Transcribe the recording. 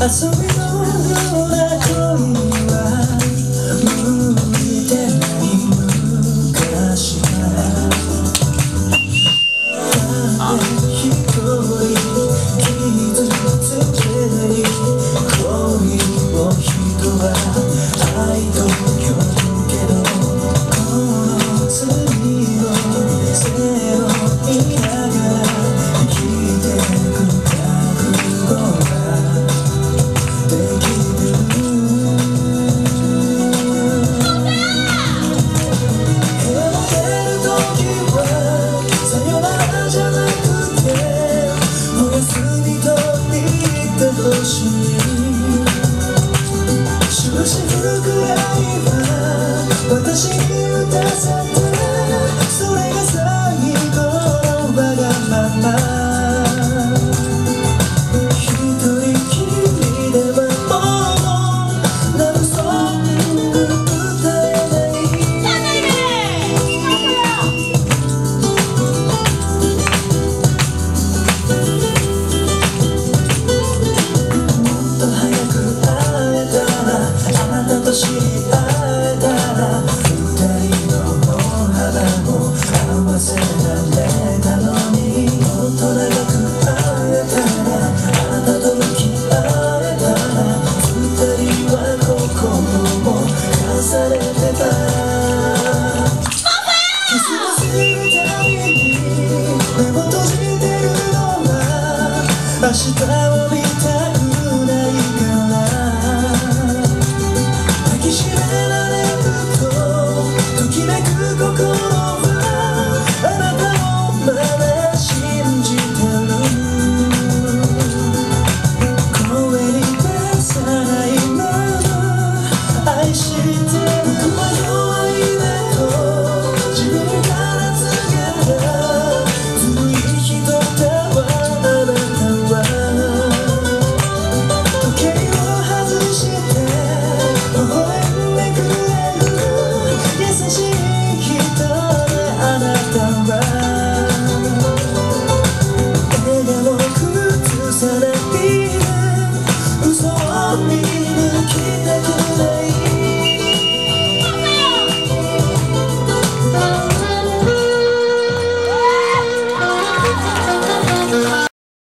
遊びのような恋は向いてない昔からなんで一人傷つけない恋を人は愛と呼ぶけどこの罪を背負いながら生きてく覚悟ができる部屋を出る時はさよならじゃなくておやすみと言ってほしいしぶしぶくらいは私に打たせてそれが最後のわがまま一人きりではもうラブソング歌えないもっと早く会えたらあなたと知り合えたら二人の歩幅も合わせられたのにもっと長く会えたらあなたと向き合えたら二人は心も重ねてたキスをするたびに目を閉じてるのは明日を見